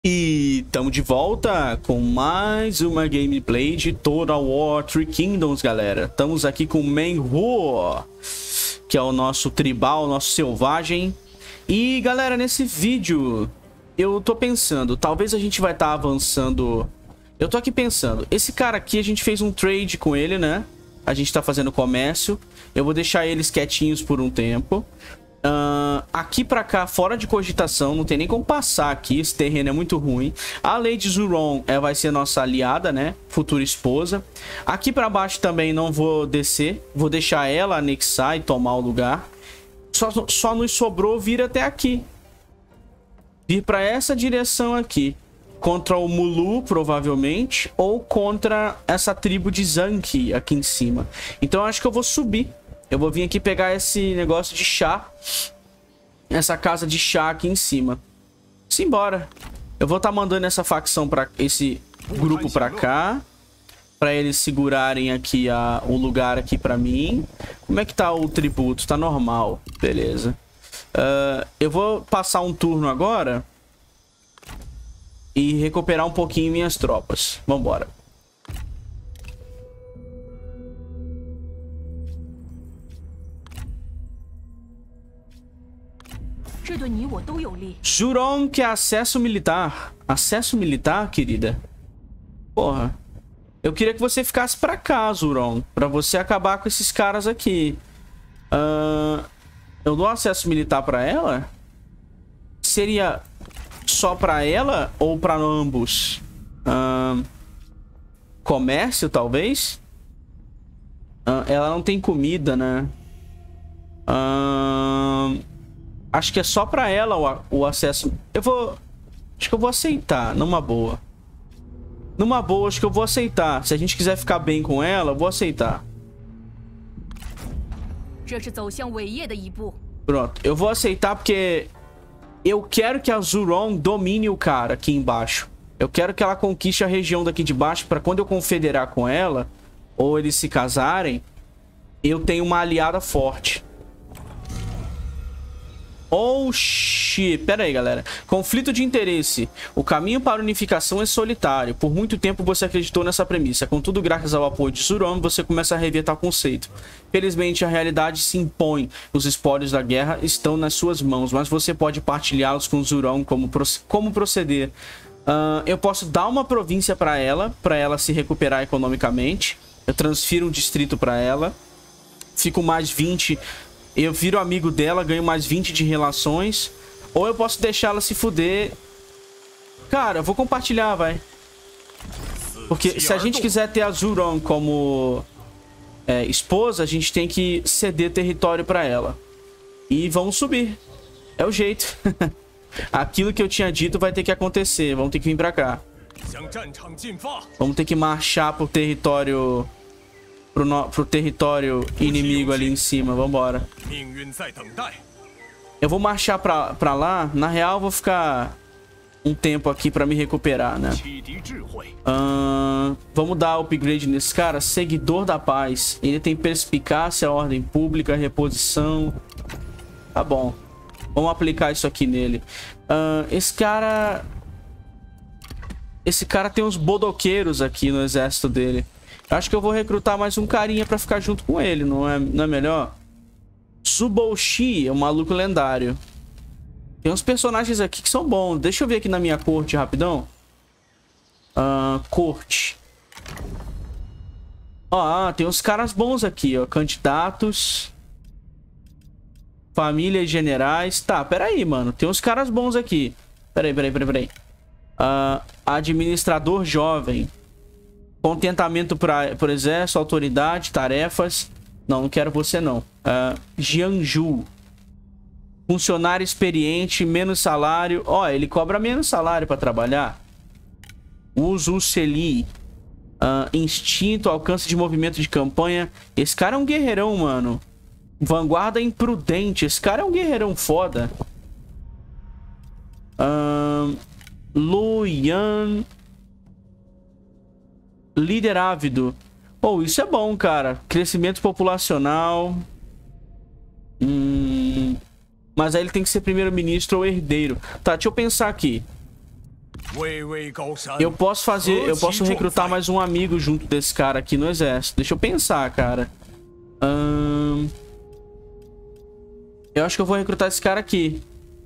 E estamos de volta com mais uma gameplay de Total War Three Kingdoms, galera. Estamos aqui com o Menhu, que é o nosso tribal, nosso selvagem. E, galera, nesse vídeo eu tô pensando, talvez a gente vai estar avançando. Eu tô aqui pensando, esse cara aqui a gente fez um trade com ele, né? A gente tá fazendo comércio. Eu vou deixar eles quietinhos por um tempo. Aqui pra cá, fora de cogitação, não tem nem como passar aqui. Esse terreno é muito ruim. A Lady Zuron vai ser nossa aliada, né? Futura esposa. Aqui pra baixo também não vou descer. Vou deixar ela anexar e tomar o lugar. Só nos sobrou vir até aqui. Vir pra essa direção aqui. Contra o Mulu, provavelmente. Ou contra essa tribo de Zanki aqui em cima. Então eu acho que eu vou subir. Eu vou vir aqui pegar esse negócio de chá. Essa casa de chá aqui em cima. Simbora. Eu vou estar mandando essa facção para esse grupo pra cá. Pra eles segurarem aqui o lugar aqui pra mim. Como é que tá o tributo? Tá normal. Beleza. Eu vou passar um turno agora. E recuperar um pouquinho minhas tropas. Vambora. Zuron que é acesso militar. Acesso militar, querida? Porra. Eu queria que você ficasse pra cá, Zuron. Pra você acabar com esses caras aqui. Eu dou acesso militar pra ela? Seria só pra ela ou pra ambos? Comércio, talvez? Ela não tem comida, né? Acho que é só pra ela o acesso. Acho que eu vou aceitar, numa boa. Numa boa, acho que eu vou aceitar. Se a gente quiser ficar bem com ela, eu vou aceitar. Pronto, eu vou aceitar porque eu quero que a Zuron domine o cara aqui embaixo. Eu quero que ela conquiste a região daqui de baixo pra quando eu confederar com ela, ou eles se casarem, eu tenho uma aliada forte. Oh, shit. Pera aí, galera. Conflito de interesse. O caminho para a unificação é solitário. Por muito tempo você acreditou nessa premissa. Contudo, graças ao apoio de Zuron, você começa a rever tal conceito. Felizmente, a realidade se impõe. Os espólios da guerra estão nas suas mãos, mas você pode partilhá-los com Zuron. Como proceder? Eu posso dar uma província para ela se recuperar economicamente. Eu transfiro um distrito para ela. Fico mais 20... Eu viro amigo dela, ganho mais 20 de relações. Ou eu posso deixar ela se fuder. Cara, eu vou compartilhar, vai. Porque se a gente quiser ter a Zuron como esposa, a gente tem que ceder território pra ela. E vamos subir. É o jeito. Aquilo que eu tinha dito vai ter que acontecer. Vamos ter que vir pra cá. Vamos ter que marchar pro território... Pro território inimigo ali em cima. Vambora. Eu vou marchar pra lá. Na real, eu vou ficar um tempo aqui pra me recuperar, né? Vamos dar upgrade nesse cara. Seguidor da paz. Ele tem perspicácia, ordem pública, reposição. Tá bom. Vamos aplicar isso aqui nele. Esse cara tem uns bodoqueiros aqui no exército dele. Acho que eu vou recrutar mais um carinha pra ficar junto com ele, não é melhor? Suboshi é um maluco lendário. Tem uns personagens aqui que são bons. Deixa eu ver aqui na minha corte rapidão. Corte. Tem uns caras bons aqui, ó. Candidatos. Família e generais. Tá, peraí, mano. Tem uns caras bons aqui. Peraí. Administrador jovem. Contentamento por exército, autoridade, tarefas. Não quero você não. Jianju. Funcionário experiente, menos salário. Ele cobra menos salário pra trabalhar. Uso Celi. Instinto, alcance de movimento de campanha. Esse cara é um guerreirão, mano. Vanguarda imprudente. Esse cara é um guerreirão foda. Luyan. Líder ávido. Isso é bom, cara. Crescimento populacional. Mas aí ele tem que ser primeiro-ministro ou herdeiro. Tá, deixa eu pensar aqui. Eu posso recrutar mais um amigo junto desse cara aqui no exército. Deixa eu pensar, cara. Eu acho que eu vou recrutar esse cara aqui.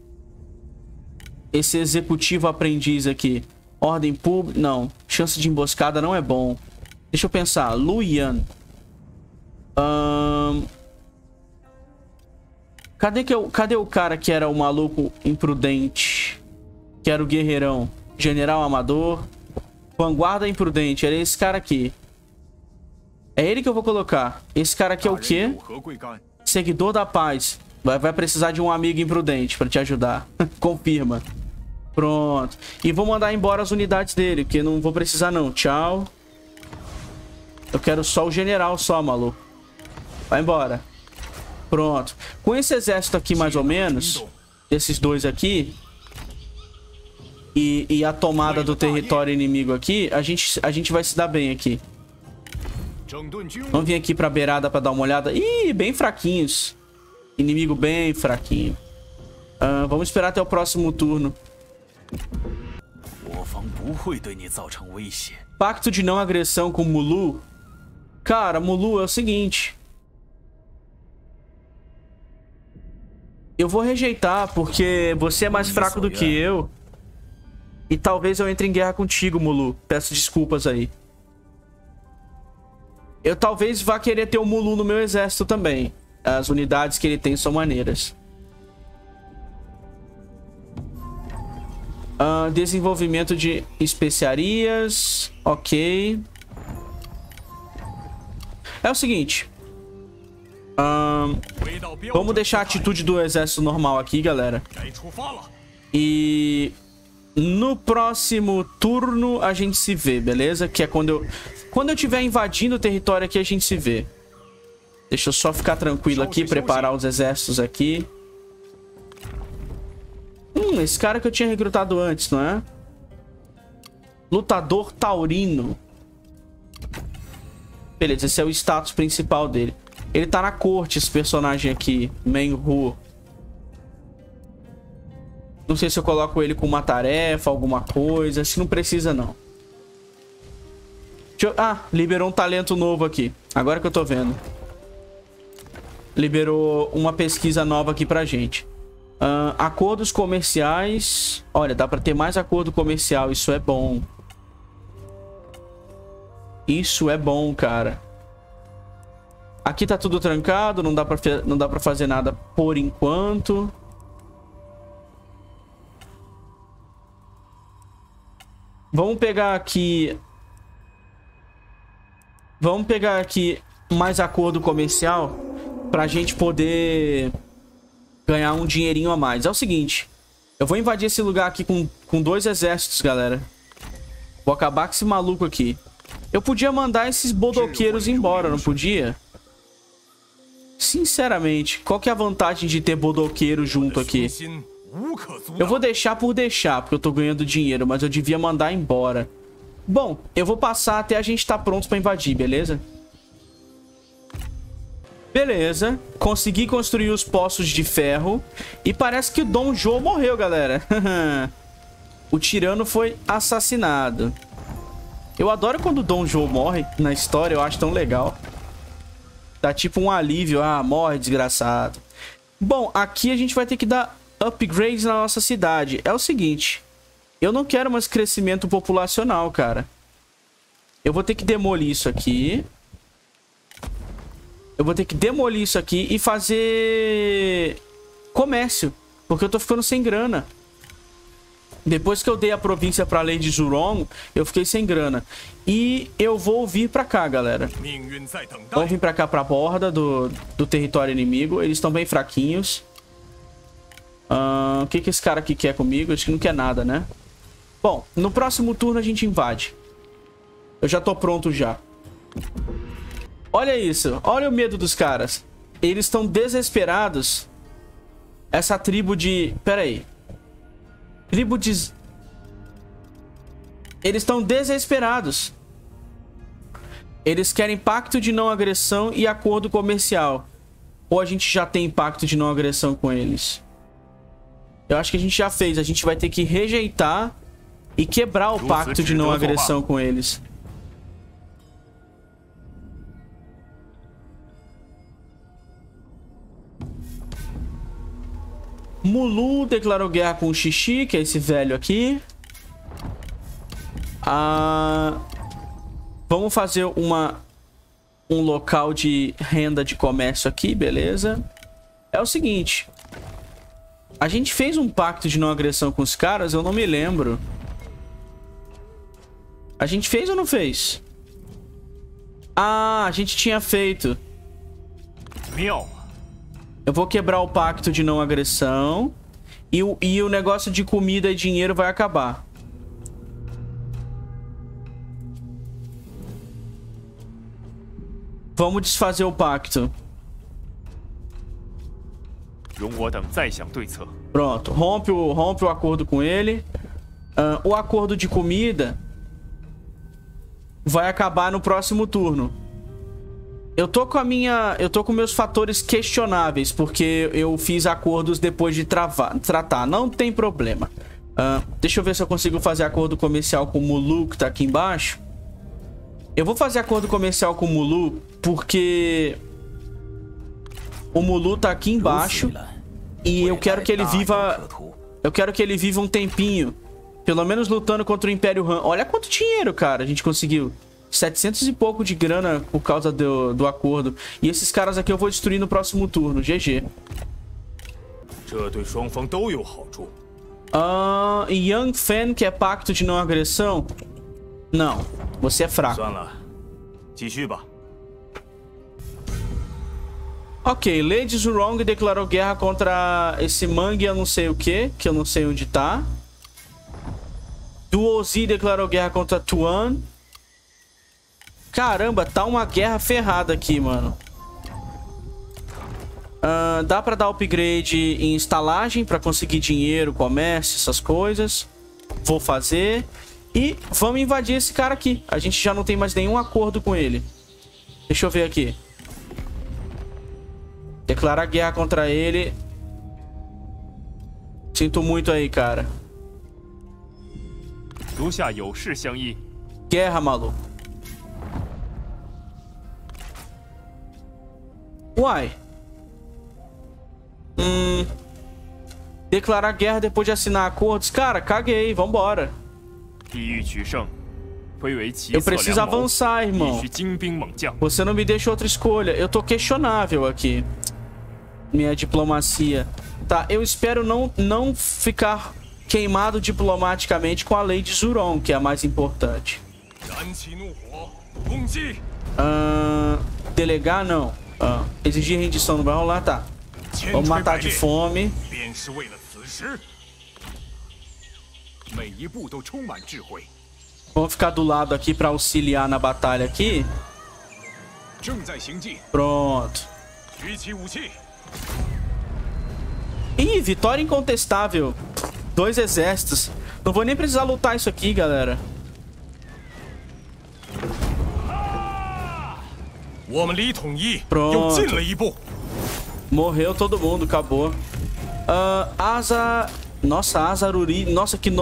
Esse executivo aprendiz aqui. Ordem pública. Não. Chance de emboscada não é bom. Deixa eu pensar. Luian. Cadê o cara que era o maluco imprudente? Que era o guerreirão. General amador. Vanguarda imprudente. Era esse cara aqui. É ele que eu vou colocar. Esse cara aqui é o quê? Seguidor da paz. Vai precisar de um amigo imprudente pra te ajudar. Confirma. Pronto. E vou mandar embora as unidades dele, porque não vou precisar não. Tchau. Eu quero só o general só, maluco. Vai embora. Pronto. Com esse exército aqui, mais ou menos, esses dois aqui, e a tomada do território inimigo aqui, a gente vai se dar bem aqui. Vamos vir aqui pra beirada pra dar uma olhada. Ih, bem fraquinhos. Inimigo bem fraquinho. Vamos esperar até o próximo turno. Pacto de não agressão com Mulu. Cara, Mulu é o seguinte. Eu vou rejeitar porque você é mais fraco do que eu. E talvez eu entre em guerra contigo, Mulu. Peço desculpas aí. Eu talvez vá querer ter o Mulu no meu exército também. As unidades que ele tem são maneiras. Desenvolvimento de especiarias. Ok. É o seguinte. Vamos deixar a atitude do exército normal aqui, galera. E no próximo turno a gente se vê, beleza? Que é quando eu estiver invadindo o território aqui, a gente se vê. Deixa eu só ficar tranquilo aqui, preparar os exércitos aqui. Esse cara que eu tinha recrutado antes, não é? Lutador taurino. Beleza, esse é o status principal dele. Ele tá na corte, esse personagem aqui, Menhu. Não sei se eu coloco ele com uma tarefa, alguma coisa. Acho que não precisa, não. Liberou um talento novo aqui. Agora que eu tô vendo. Liberou uma pesquisa nova aqui pra gente. Acordos comerciais. Olha, dá pra ter mais acordo comercial. Isso é bom. Isso é bom, cara. Aqui tá tudo trancado. Não dá pra fazer nada por enquanto. Vamos pegar aqui... Vamos pegar aqui mais acordo comercial pra gente poder ganhar um dinheirinho a mais. É o seguinte, eu vou invadir esse lugar aqui com 2 exércitos, galera. Vou acabar com esse maluco aqui. Eu podia mandar esses bodoqueiros embora, não podia? Sinceramente, qual que é a vantagem de ter bodoqueiro junto aqui? Eu vou deixar por deixar, porque eu tô ganhando dinheiro, mas eu devia mandar embora. Bom, eu vou passar até a gente estar pronto pra invadir, beleza? Beleza, consegui construir os poços de ferro. E parece que o Dom Zhuo morreu, galera. O tirano foi assassinado. Eu adoro quando o Dom Zhuo morre na história, eu acho tão legal. Dá tipo um alívio, morre desgraçado. Bom, aqui a gente vai ter que dar upgrades na nossa cidade. É o seguinte, eu não quero mais crescimento populacional, cara. Eu vou ter que demolir isso aqui. Eu vou ter que demolir isso aqui e fazer comércio, porque eu tô ficando sem grana. Depois que eu dei a província pra Lady Zhurong, eu fiquei sem grana. E eu vou vir pra cá, galera. Vamos vir pra cá, pra borda do território inimigo. Eles estão bem fraquinhos. O que esse cara aqui quer comigo? Acho que não quer nada, né? Bom, no próximo turno a gente invade. Eu já tô pronto já. Olha isso. Olha o medo dos caras. Eles estão desesperados. Essa tribo de... Pera aí. Tribo de... Eles estão desesperados. Eles querem pacto de não agressão e acordo comercial. Ou a gente já tem pacto de não agressão com eles? Eu acho que a gente já fez. A gente vai ter que rejeitar e quebrar o pacto de não agressão com eles. Mulu declarou guerra com o Xixi, que é esse velho aqui. Vamos fazer um local de renda de comércio aqui, beleza? É o seguinte. A gente fez um pacto de não agressão com os caras, eu não me lembro. A gente fez ou não fez? Ah, a gente tinha feito. Eu vou quebrar o pacto de não agressão. E o negócio de comida e dinheiro vai acabar. Vamos desfazer o pacto. Pronto, rompe o acordo com ele. O acordo de comida vai acabar no próximo turno. Eu tô com meus fatores questionáveis, porque eu fiz acordos depois de tratar. Não tem problema. Deixa eu ver se eu consigo fazer acordo comercial com o Mulu, que tá aqui embaixo. Eu vou fazer acordo comercial com o Mulu porque o Mulu tá aqui embaixo e eu quero que ele viva. Eu quero que ele viva um tempinho, pelo menos lutando contra o Império Han. Olha quanto dinheiro, cara, a gente conseguiu. 700 e pouco de grana por causa do acordo. E esses caras aqui eu vou destruir no próximo turno. GG. Young Fan, que é pacto de não agressão. Não, você é fraco. Ok, Lady Zhurong declarou guerra contra esse Mangue, eu não sei o que eu não sei onde tá. Duozi declarou guerra contra Tuan. Caramba, tá uma guerra ferrada aqui, mano. Dá pra dar upgrade em estalagem pra conseguir dinheiro, comércio, essas coisas. Vou fazer. E vamos invadir esse cara aqui. A gente já não tem mais nenhum acordo com ele. Deixa eu ver aqui. Declarar guerra contra ele. Sinto muito aí, cara. Guerra, maluco. Uai. Declarar guerra depois de assinar acordos. Cara, caguei, vambora. Eu preciso avançar, irmão. Você não me deixa outra escolha. Eu tô questionável aqui. Minha diplomacia. Tá, eu espero não ficar queimado diplomaticamente com a Lady Zhurong, que é a mais importante. Delegar, não. Exigir rendição não vai rolar, tá. Vamos matar de fome. Vamos ficar do lado aqui pra auxiliar na batalha aqui. Pronto. Ih, vitória incontestável. 2 exércitos. Não vou nem precisar lutar isso aqui, galera. Pronto. Morreu todo mundo, acabou. Nossa, Azaruri. Nossa, que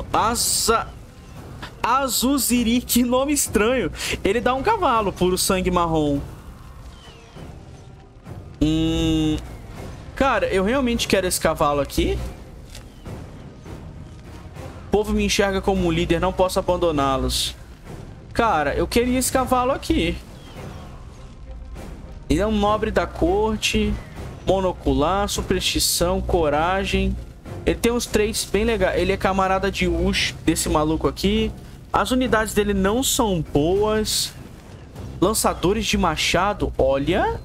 Azuziri, que nome estranho. Ele dá um cavalo, puro sangue marrom. Cara, eu realmente quero esse cavalo aqui. O povo me enxerga como um líder, não posso abandoná-los. Cara, eu queria esse cavalo aqui. Ele é um nobre da corte. Monocular, superstição, coragem. Ele tem uns traits bem legais. Ele é camarada de Ush, desse maluco aqui. As unidades dele não são boas. Lançadores de machado, olha.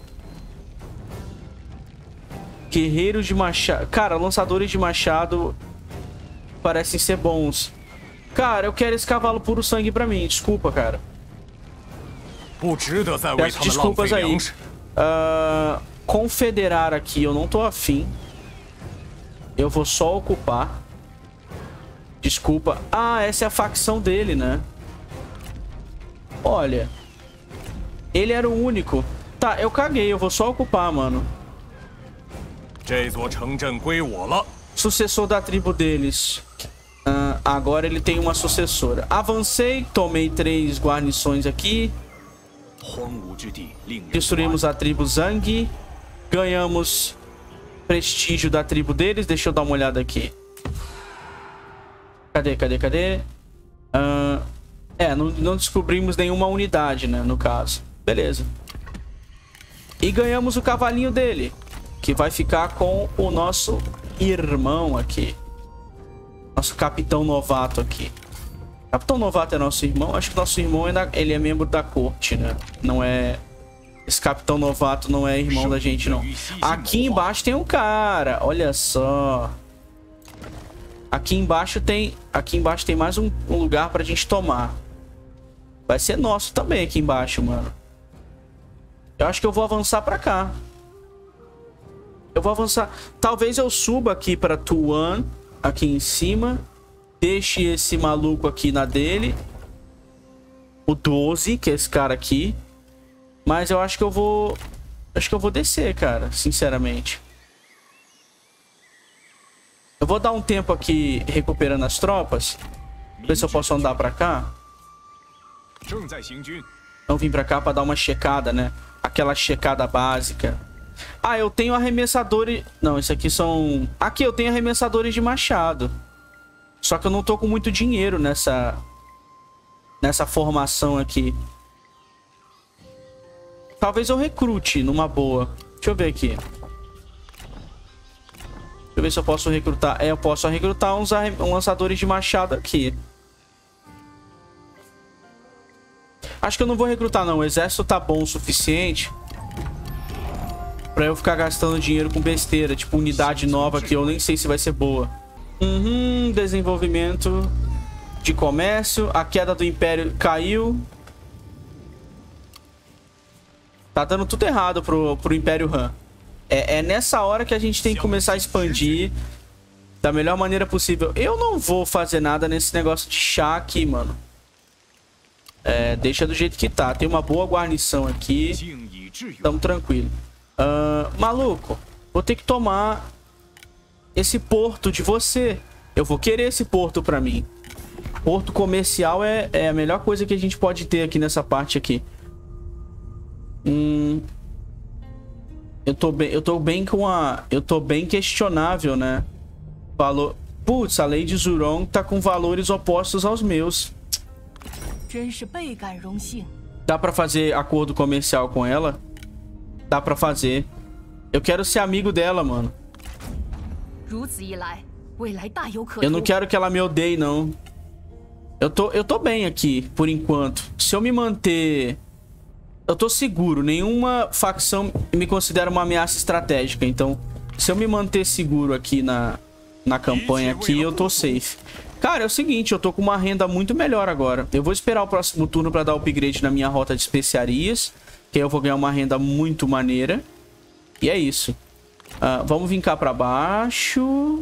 Guerreiros de machado. Cara, lançadores de machado parecem ser bons. Cara, eu quero esse cavalo puro sangue pra mim. Desculpa, cara. Peço desculpas aí. Confederar aqui, eu não tô afim. Eu vou só ocupar. Desculpa. Ah, essa é a facção dele, né? Olha. Ele era o único. Tá, eu caguei. Eu vou só ocupar, mano. Sucessor da tribo deles. agora ele tem uma sucessora. Avancei, tomei 3 guarnições aqui. Destruímos a tribo Zhang. Ganhamos prestígio da tribo deles. Deixa eu dar uma olhada aqui. Cadê? Não descobrimos nenhuma unidade, né, no caso. Beleza. E ganhamos o cavalinho dele, que vai ficar com o nosso irmão aqui. Nosso capitão novato aqui. Capitão novato é nosso irmão. Acho que nosso irmão ele é membro da corte, né? Não é... Esse capitão novato não é irmão da gente, não. Aqui embaixo tem um cara. Olha só. Aqui embaixo tem mais um lugar pra gente tomar. Vai ser nosso também aqui embaixo, mano. Eu acho que eu vou avançar pra cá. Eu vou avançar. Talvez eu suba aqui pra Tuan. Aqui em cima. Deixe esse maluco aqui na dele. O 12, que é esse cara aqui. Mas eu acho que eu vou... Acho que eu vou descer, cara. Sinceramente. Eu vou dar um tempo aqui recuperando as tropas. Ver se eu posso andar pra cá. Então vim pra cá pra dar uma checada, né? Aquela checada básica. Ah, eu tenho arremessadores... Não, isso aqui são... Aqui eu tenho arremessadores de machado. Só que eu não tô com muito dinheiro nessa formação aqui. Talvez eu recrute numa boa. Deixa eu ver aqui. Deixa eu ver se eu posso recrutar. Eu posso recrutar uns lançadores de machado aqui. Acho que eu não vou recrutar, não. O exército tá bom o suficiente pra eu ficar gastando dinheiro com besteira. Tipo, unidade nova que eu nem sei se vai ser boa. Desenvolvimento de comércio. A queda do império caiu. Tá dando tudo errado pro Império Han. É nessa hora que a gente tem que começar a expandir da melhor maneira possível. Eu não vou fazer nada nesse negócio de chá aqui, mano. Deixa do jeito que tá. Tem uma boa guarnição aqui. Tamo tranquilo. Maluco, vou ter que tomar esse porto de você. Eu vou querer esse porto pra mim. Porto comercial é a melhor coisa que a gente pode ter aqui nessa parte aqui. Eu tô bem questionável, né? Valor... Putz, a Lady Zhurong tá com valores opostos aos meus. Dá pra fazer acordo comercial com ela? Dá pra fazer. Eu quero ser amigo dela, mano. Eu não quero que ela me odeie, não. Eu tô bem aqui, por enquanto. Se eu me manter... Eu tô seguro. Nenhuma facção me considera uma ameaça estratégica. Então, se eu me manter seguro aqui na campanha aqui, eu tô safe. Cara, é o seguinte, eu tô com uma renda muito melhor agora. Eu vou esperar o próximo turno pra dar upgrade na minha rota de especiarias. Que aí eu vou ganhar uma renda muito maneira. E é isso. Vamos vir cá pra baixo.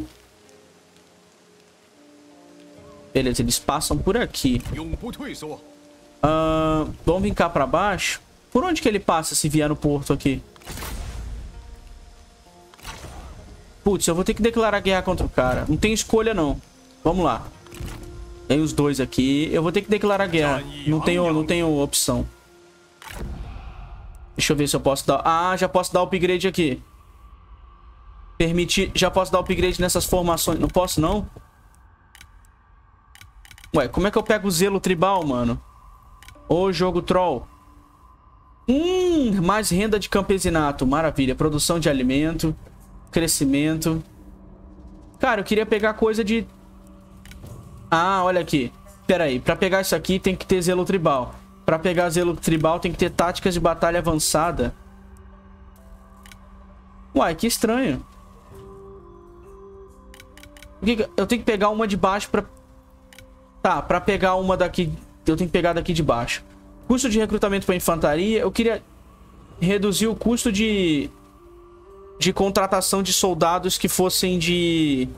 Beleza, eles passam por aqui. Vamos vir cá pra baixo. Por onde que ele passa se vier no porto aqui? Putz, eu vou ter que declarar guerra contra o cara. Não tem escolha, não. Vamos lá. Tem os dois aqui. Eu vou ter que declarar guerra. Não tenho opção. Deixa eu ver se eu posso dar... Ah, já posso dar upgrade aqui. Permitir... Já posso dar upgrade nessas formações. Não posso, não? Ué, como é que eu pego o zelo tribal, mano? Ô, jogo troll. Mais renda de campesinato. Maravilha. Produção de alimento. Crescimento. Cara, eu queria pegar coisa de... Ah, olha aqui. Pera aí. Pra pegar isso aqui tem que ter zelo tribal. Pra pegar zelo tribal tem que ter táticas de batalha avançada. Uai, que estranho. Eu tenho que pegar uma de baixo pra... Tá, pra pegar uma daqui... Eu tenho que pegar daqui de baixo. Custo de recrutamento para infantaria. Eu queria reduzir o custo de contratação de soldados que fossem de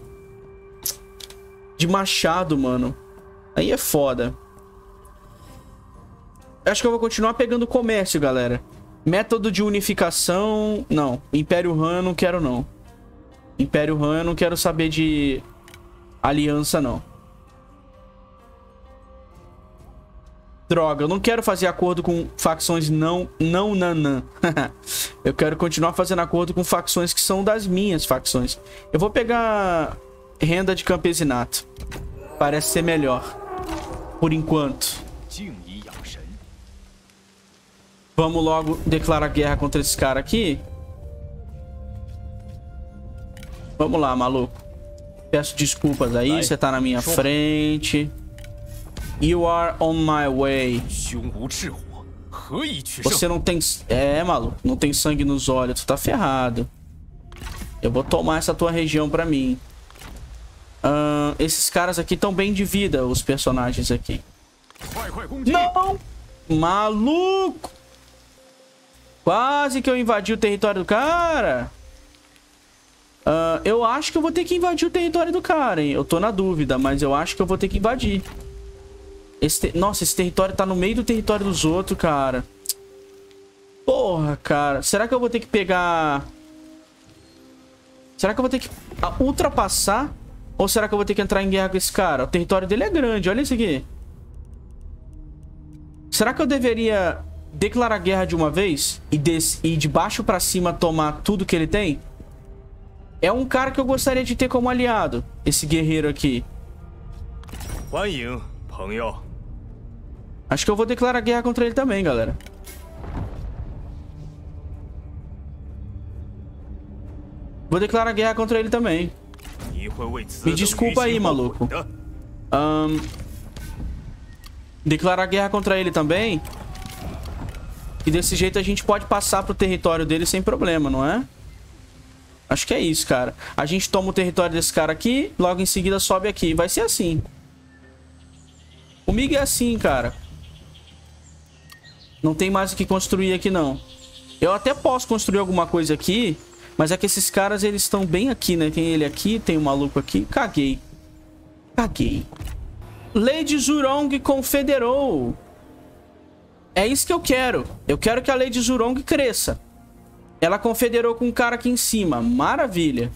machado, mano. Aí é foda. Acho que eu vou continuar pegando comércio, galera. Método de unificação... Não. Império Han eu não quero, não. Império Han eu não quero saber de aliança, não. Droga, eu não quero fazer acordo com facções nanã. Eu quero continuar fazendo acordo com facções que são das minhas facções. Eu vou pegar renda de campesinato. Parece ser melhor. Por enquanto. Vamos logo declarar guerra contra esse cara aqui. Vamos lá, maluco. Peço desculpas aí, você tá na minha frente. You are on my way. Você não tem... É, maluco. Não tem sangue nos olhos. Tu tá ferrado. Eu vou tomar essa tua região pra mim. Esses caras aqui estão bem de vida, os personagens aqui. Não! Maluco! Quase que eu invadi o território do cara. Eu acho que eu vou ter que invadir o território do cara, hein? Eu tô na dúvida, mas eu acho que eu vou ter que invadir. Nossa, esse território tá no meio do território dos outros, cara. Porra, cara. Será que eu vou ter que pegar... Será que eu vou ter que ultrapassar? Ou será que eu vou ter que entrar em guerra com esse cara? O território dele é grande, olha isso aqui. Será que eu deveria declarar guerra de uma vez? E de baixo pra cima tomar tudo que ele tem? É um cara que eu gostaria de ter como aliado. Esse guerreiro aqui. Acho que eu vou declarar guerra contra ele também, galera. Vou declarar guerra contra ele também. Me desculpa aí, maluco. Declarar guerra contra ele também. E desse jeito a gente pode passar pro território dele sem problema, não é? Acho que é isso, cara. A gente toma o território desse cara aqui, logo em seguida sobe aqui. Vai ser assim. Comigo é assim, cara. Não tem mais o que construir aqui, não. Eu até posso construir alguma coisa aqui, mas é que esses caras, eles estão bem aqui, né? Tem ele aqui, tem o maluco aqui. Caguei. Caguei. Lady Zhurong confederou. É isso que eu quero. Eu quero que a Lady Zhurong cresça. Ela confederou com um cara aqui em cima. Maravilha.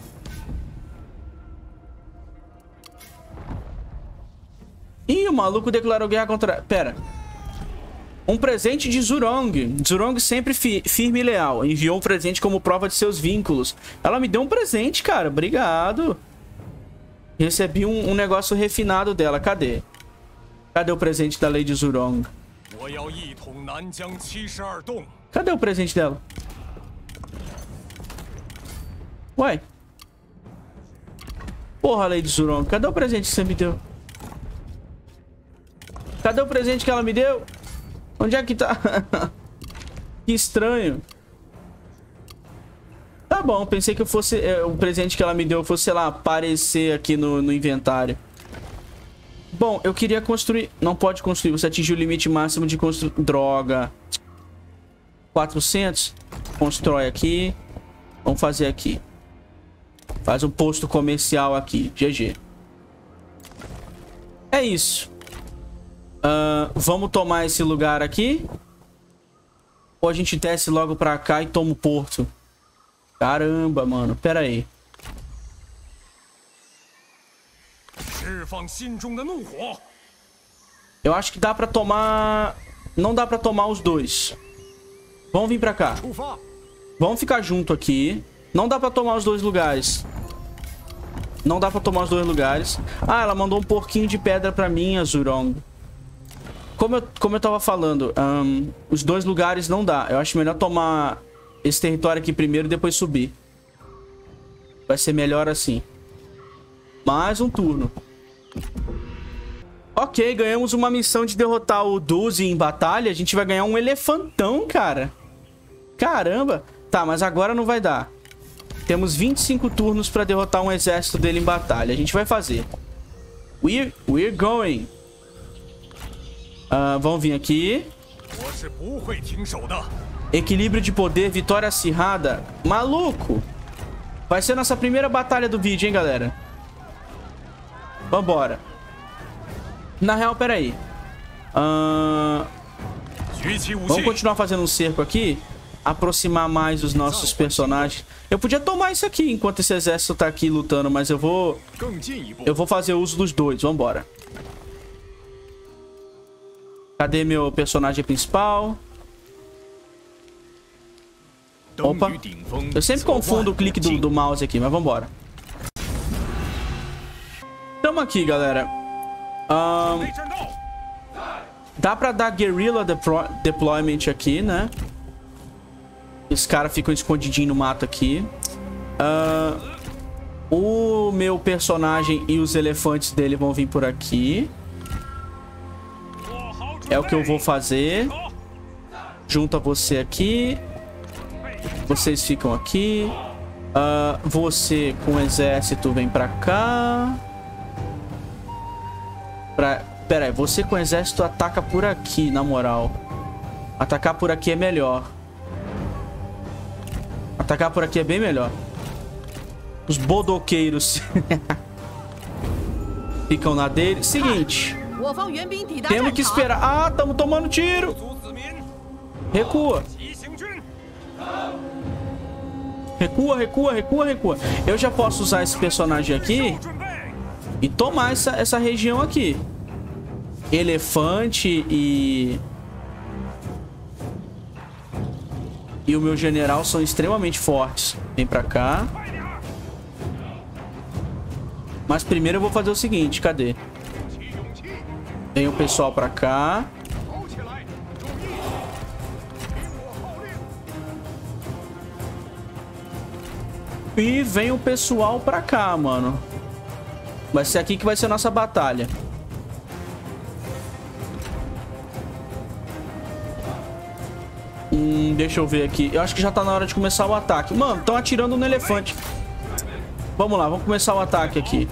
Ih, o maluco declarou guerra contra... Pera. Um presente de Zhurong. Zhurong sempre firme e leal. Enviou um presente como prova de seus vínculos. Ela me deu um presente, cara. Obrigado. Recebi um negócio refinado dela. Cadê? Cadê o presente da Lady Zhurong? Cadê o presente dela? Ué. Porra, Lady Zhurong. Cadê o presente que você me deu? Cadê o presente que ela me deu? Onde é que tá? Que estranho. Tá bom, pensei que fosse... o presente que ela me deu fosse, sei lá, aparecer aqui no inventário. Bom, eu queria construir... Não pode construir. Você atingiu o limite máximo de construir... Droga. 400. Constrói aqui. Vamos fazer aqui. Faz um posto comercial aqui. GG. É isso. Vamos tomar esse lugar aqui. Ou a gente desce logo pra cá e toma o porto. Caramba, mano. Pera aí. Eu acho que dá pra tomar... Não dá pra tomar os dois. Vamos vir pra cá. Vamos ficar junto aqui. Não dá pra tomar os dois lugares. Não dá pra tomar os dois lugares. Ah, ela mandou um porquinho de pedra pra mim, a Zhurong. Como eu tava falando, os dois lugares não dá. Eu acho melhor tomar esse território aqui primeiro e depois subir. Vai ser melhor assim. Mais um turno. Ok, ganhamos uma missão de derrotar o Duzi em batalha. A gente vai ganhar um elefantão, cara. Caramba. Tá, mas agora não vai dar. Temos 25 turnos pra derrotar um exército dele em batalha. A gente vai fazer. We're going. Vamos vir aqui. Equilíbrio de poder, vitória acirrada. Maluco. Vai ser nossa primeira batalha do vídeo, hein, galera. Vambora. Na real, peraí. Vamos continuar fazendo um cerco aqui. Aproximar mais os nossos personagens. Eu podia tomar isso aqui enquanto esse exército tá aqui lutando, mas eu vou fazer uso dos dois. Vambora. Cadê meu personagem principal? Opa. Eu sempre confundo o clique do mouse aqui, mas vambora. Tamo aqui, galera. Dá pra dar Guerrilla Deployment aqui, né? Os caras ficam escondidinhos no mato aqui. O meu personagem e os elefantes dele vão vir por aqui. É o que eu vou fazer. Junta você aqui. Vocês ficam aqui. Você com o exército vem pra cá. Pera aí, você com o exército ataca por aqui, na moral. Atacar por aqui é melhor. Atacar por aqui é bem melhor. Os bodoqueiros ficam na dele. Seguinte. Temos que esperar. Ah, estamos tomando tiro. Recua. Recua, recua, recua, recua. Eu já posso usar esse personagem aqui e tomar essa região aqui. Elefante e o meu general são extremamente fortes. Vem pra cá. Mas primeiro eu vou fazer o seguinte. Cadê? Vem o pessoal pra cá. E vem o pessoal pra cá, mano. Vai ser aqui que vai ser a nossa batalha. Deixa eu ver aqui. Eu acho que já tá na hora de começar o ataque. Mano, estão atirando no elefante. Vamos lá, vamos começar o ataque aqui.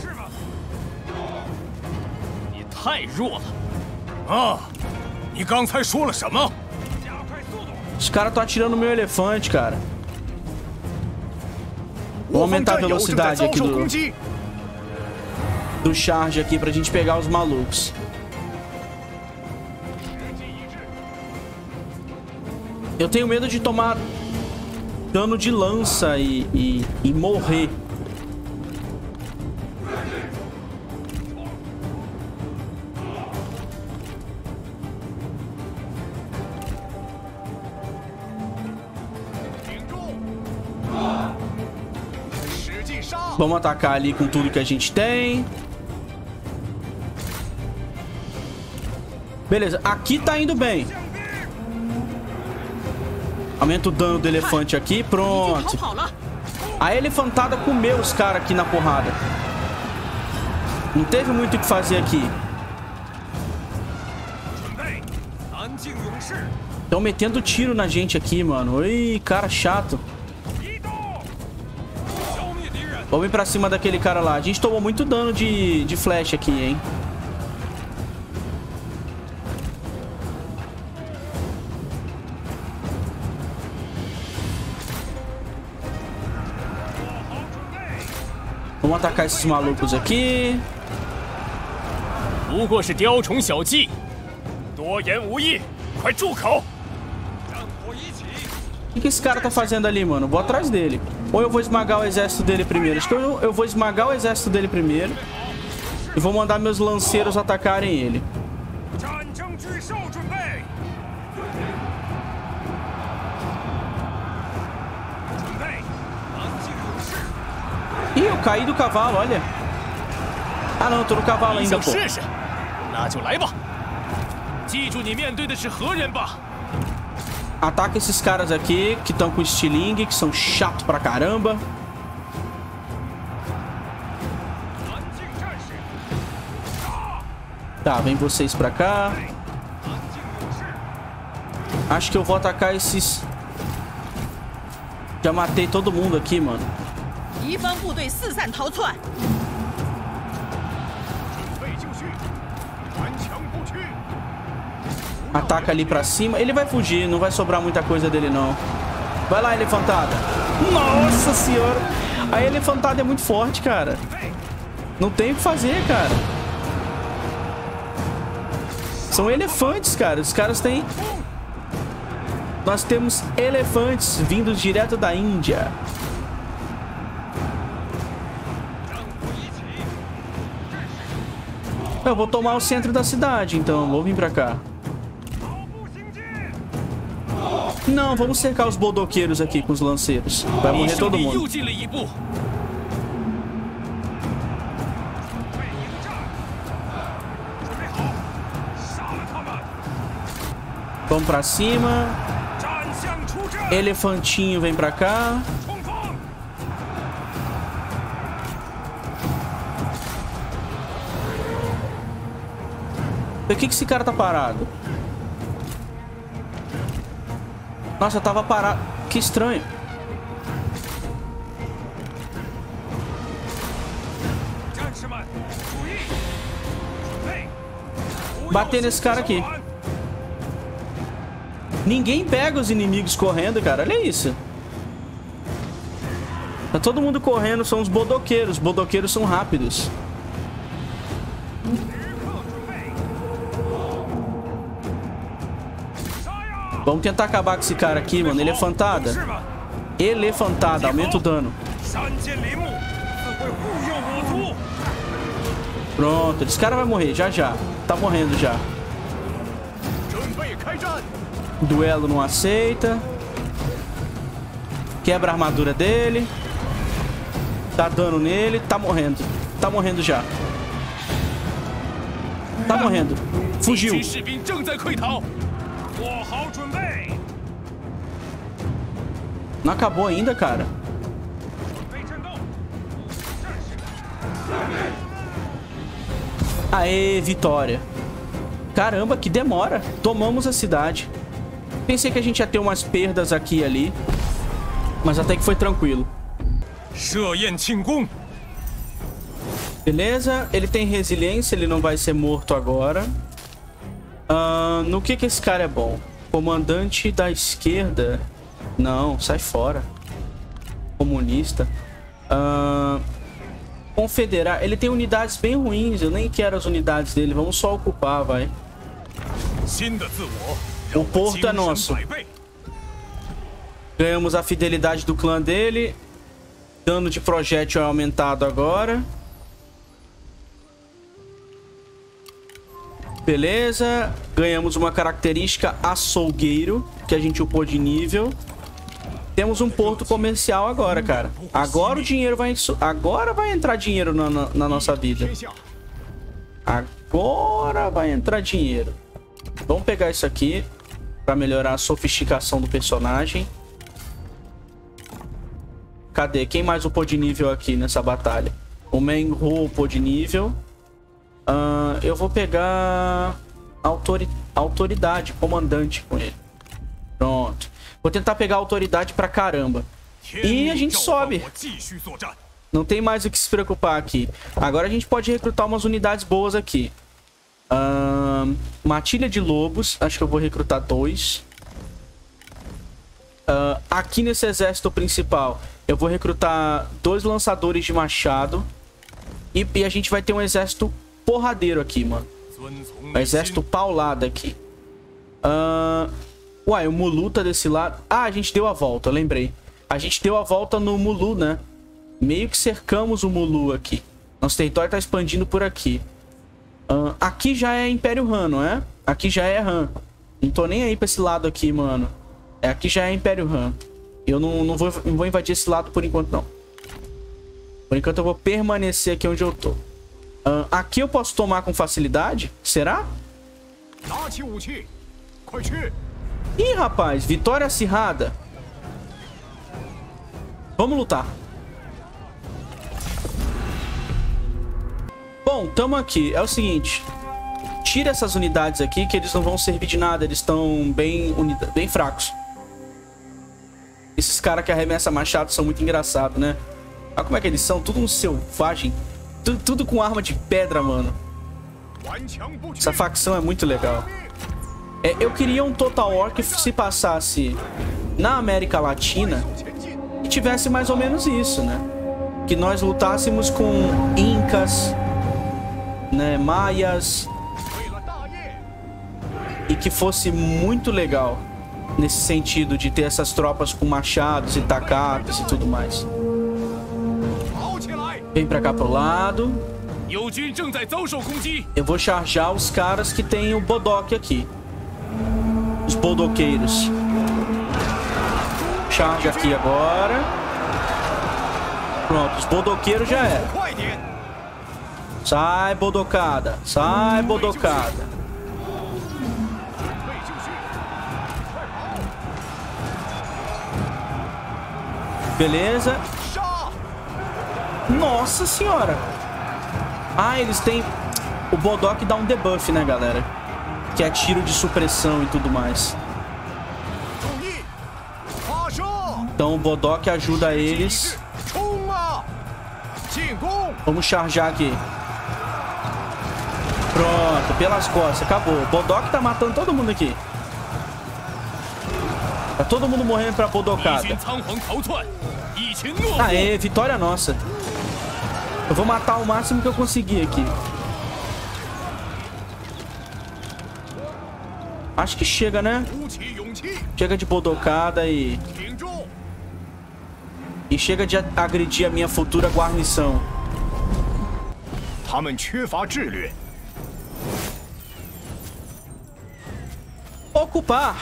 Os caras estão atirando no meu elefante, cara. Vou aumentar a velocidade aqui do charge aqui pra gente pegar os malucos. Eu tenho medo de tomar dano de lança e morrer. Vamos atacar ali com tudo que a gente tem. Beleza, aqui tá indo bem. Aumenta o dano do elefante aqui, pronto. A elefantada comeu os caras aqui na porrada. Não teve muito o que fazer aqui. Estão metendo tiro na gente aqui, mano. Ih, cara chato. Vamos ir pra cima daquele cara lá. A gente tomou muito dano de flash aqui, hein? Vamos atacar esses malucos aqui. O que esse cara tá fazendo ali, mano? Vou atrás dele. Ou eu vou esmagar o exército dele primeiro. Acho que eu vou esmagar o exército dele primeiro. E vou mandar meus lanceiros atacarem ele. Ih, eu caí do cavalo, olha. Ah, não, eu tô no cavalo ainda, pô. Ataca esses caras aqui que estão com estilingue, que são chato pra caramba. Tá, vem vocês pra cá. Acho que eu vou atacar esses... Já matei todo mundo aqui, mano. Ataca ali pra cima. Ele vai fugir, não vai sobrar muita coisa dele, não. Vai lá, elefantada. Nossa senhora. A elefantada é muito forte, cara. Não tem o que fazer, cara. São elefantes, cara. Os caras têm... Nós temos elefantes vindos direto da Índia. Eu vou tomar o centro da cidade, então. Vou vir pra cá. Não, vamos cercar os bodoqueiros aqui com os lanceiros. Vai morrer todo mundo. Vamos pra cima. Elefantinho vem pra cá. Por que esse cara tá parado? Nossa, tava parado. Que estranho. Bater nesse cara aqui. Ninguém pega os inimigos correndo, cara. Olha isso. Tá todo mundo correndo. São os bodoqueiros. Os bodoqueiros são rápidos. Vamos tentar acabar com esse cara aqui, mano. Elefantada. Elefantada. Aumenta o dano. Pronto. Esse cara vai morrer. Já, já. Tá morrendo já. Duelo não aceita. Quebra a armadura dele. Dá dano nele. Tá morrendo. Tá morrendo já. Tá morrendo. Fugiu. Não acabou ainda, cara. Aê, vitória. Caramba, que demora. Tomamos a cidade. Pensei que a gente ia ter umas perdas aqui e ali, mas até que foi tranquilo. Beleza, ele tem resiliência, ele não vai ser morto agora. No que esse cara é bom? Comandante da esquerda. Não, sai fora. Comunista. Confederar. Ele tem unidades bem ruins. Eu nem quero as unidades dele. Vamos só ocupar, vai. O porto é nosso. Ganhamos a fidelidade do clã dele. Dano de projétil é aumentado agora. Beleza. Ganhamos uma característica açougueiro, que a gente upou de nível. Temos um porto comercial agora, cara. Agora o dinheiro vai... Agora vai entrar dinheiro na nossa vida. Agora vai entrar dinheiro. Vamos pegar isso aqui pra melhorar a sofisticação do personagem. Cadê? Quem mais upou de nível aqui nessa batalha? O Menhu upou de nível. Eu vou pegar autoridade, comandante com ele. Pronto. Vou tentar pegar autoridade pra caramba. E a gente sobe. Não tem mais o que se preocupar aqui. Agora a gente pode recrutar umas unidades boas aqui. Matilha de lobos. Acho que eu vou recrutar 2. Aqui nesse exército principal, eu vou recrutar 2 lançadores de machado. E a gente vai ter um exército porradeiro aqui, mano. Um exército paulado aqui. Uai, o Mulu tá desse lado. Ah, a gente deu a volta, eu lembrei. A gente deu a volta no Mulu, né? Meio que cercamos o Mulu aqui. Nosso território tá expandindo por aqui. Aqui já é Império Han, não é? Aqui já é Han. Não tô nem aí pra esse lado aqui, mano. Aqui já é Império Han. Eu não vou invadir esse lado por enquanto, não. Por enquanto eu vou permanecer aqui onde eu tô. Aqui eu posso tomar com facilidade? Será? Ih, rapaz. Vitória acirrada. Vamos lutar. Bom, tamo aqui. É o seguinte. Tira essas unidades aqui que eles não vão servir de nada. Eles estão bem fracos. Esses caras que arremessam machado são muito engraçados, né? Olha como é que eles são. Tudo um selvagem. Tudo com arma de pedra, mano. Essa facção é muito legal. Eu queria um Total War que se passasse na América Latina e tivesse mais ou menos isso, né? Que nós lutássemos com incas, né, maias, e que fosse muito legal nesse sentido de ter essas tropas com machados e tacapes e tudo mais. Vem pra cá pro lado. Eu vou charjar os caras que tem o Bodok aqui. Os bodoqueiros. Charge aqui agora. Pronto, os bodoqueiros já é. Sai, bodocada. Sai, bodocada. Beleza. Nossa senhora. Ah, eles têm... O Bodok dá um debuff, né, galera? Que é tiro de supressão e tudo mais. Então o Bodok ajuda eles. Vamos charjar aqui. Pronto, pelas costas, acabou. O Bodok tá matando todo mundo aqui. Tá todo mundo morrendo pra Bodocada. Aê, vitória nossa. Eu vou matar o máximo que eu conseguir aqui. Acho que chega, né? Chega de Bodocada e chega de agredir a minha futura guarnição. Ocupar.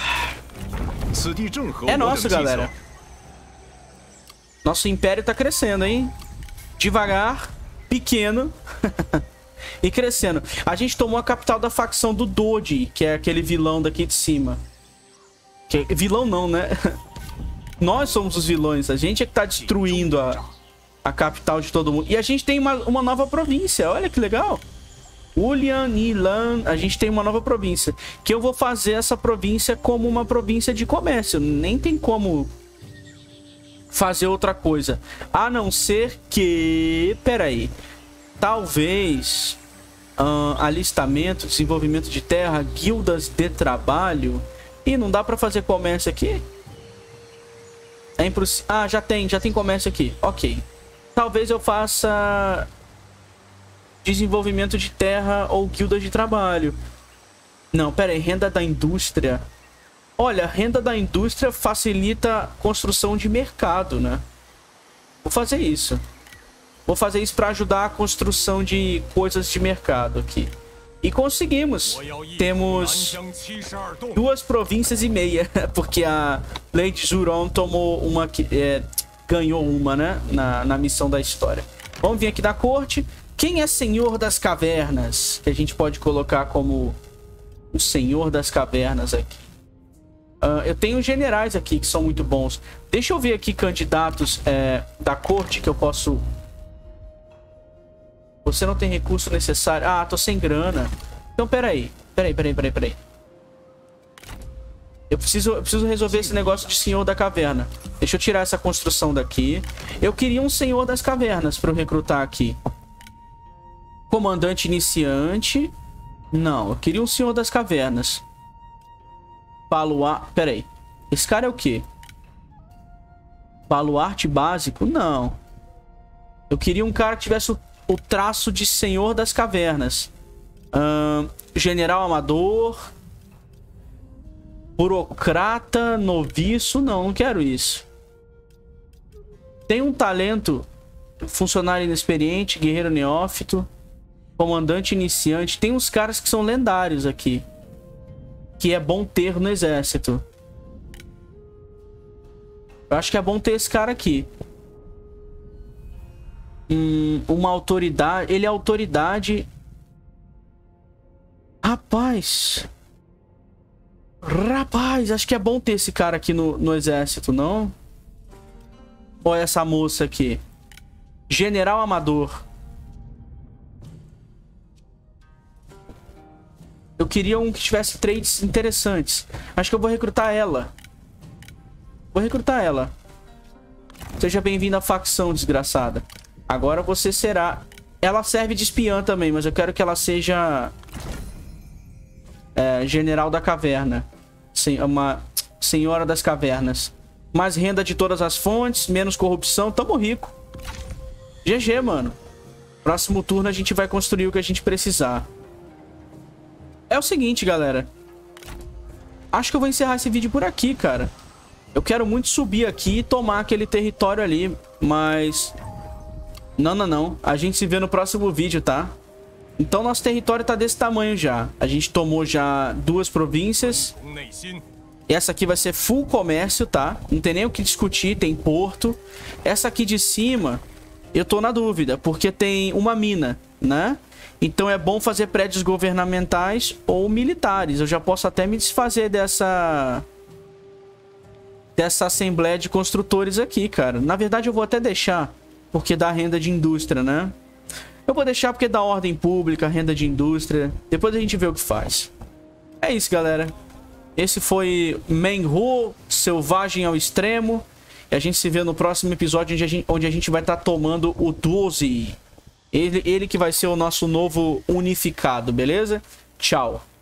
É nosso, galera. Nosso império tá crescendo, hein? Devagar, pequeno e crescendo. A gente tomou a capital da facção do Doji, que é aquele vilão daqui de cima. Vilão não, né? Nós somos os vilões. A gente é que tá destruindo a capital de todo mundo. E a gente tem uma nova província. Olha que legal. Ulian, Ilan. A gente tem uma nova província. Que eu vou fazer essa província como uma província de comércio. Nem tem como fazer outra coisa. A não ser que... Pera aí. Talvez... alistamento, desenvolvimento de terra, guildas de trabalho. Ih, não dá pra fazer comércio aqui? É impossível. Ah, já tem comércio aqui. Ok. Talvez eu faça desenvolvimento de terra ou guilda de trabalho. Não, pera aí. Renda da indústria. Olha, renda da indústria facilita a construção de mercado, né? Vou fazer isso. Vou fazer isso para ajudar a construção de coisas de mercado aqui. E conseguimos. Temos 2 províncias e meia. Porque a Lady Zuron tomou uma... ganhou uma, né? Na missão da história. Vamos vir aqui da corte. Quem é Senhor das Cavernas? Que a gente pode colocar como o Senhor das Cavernas aqui. Eu tenho generais aqui que são muito bons. Deixa eu ver aqui candidatos da corte que eu posso... Você não tem recurso necessário. Ah, tô sem grana. Então, peraí. Peraí. Eu preciso resolver esse negócio de Senhor da Caverna. Deixa eu tirar essa construção daqui. Eu queria um Senhor das Cavernas pra eu recrutar aqui. Comandante iniciante. Não, eu queria um Senhor das Cavernas. Baluarte. Peraí. Esse cara é o quê? Baluarte básico? Não. Eu queria um cara que tivesse o traço de Senhor das Cavernas. General amador. Burocrata, noviço. Não quero isso. Tem um talento. Funcionário inexperiente, guerreiro neófito. Comandante iniciante. Tem uns caras que são lendários aqui. Que é bom ter no exército. Eu acho que é bom ter esse cara aqui. Uma autoridade. Ele é autoridade. Rapaz, acho que é bom ter esse cara aqui no exército, não? Ou é essa moça aqui? General amador. Eu queria um que tivesse traits interessantes. Acho que eu vou recrutar ela. Seja bem-vindo à facção, desgraçada. Agora você será... Ela serve de espiã também, mas eu quero que ela seja... General da Caverna. Uma Senhora das Cavernas. Mais renda de todas as fontes, menos corrupção. Tamo rico. GG, mano. Próximo turno a gente vai construir o que a gente precisar. É o seguinte, galera. Acho que eu vou encerrar esse vídeo por aqui, cara. Eu quero muito subir aqui e tomar aquele território ali, mas... Não. A gente se vê no próximo vídeo, tá? Então nosso território tá desse tamanho já. A gente tomou já 2 províncias. Essa aqui vai ser full comércio, tá? Não tem nem o que discutir, tem porto. Essa aqui de cima, eu tô na dúvida, porque tem uma mina, né? Então é bom fazer prédios governamentais ou militares. Eu já posso até me desfazer dessa assembleia de construtores aqui, cara. Na verdade, eu vou até deixar, porque dá renda de indústria, né? Eu vou deixar porque dá ordem pública, renda de indústria. Depois a gente vê o que faz. É isso, galera. Esse foi Manhu, Selvagem ao Extremo. E a gente se vê no próximo episódio onde a gente vai estar tomando o 12. Ele que vai ser o nosso novo unificado, beleza? Tchau.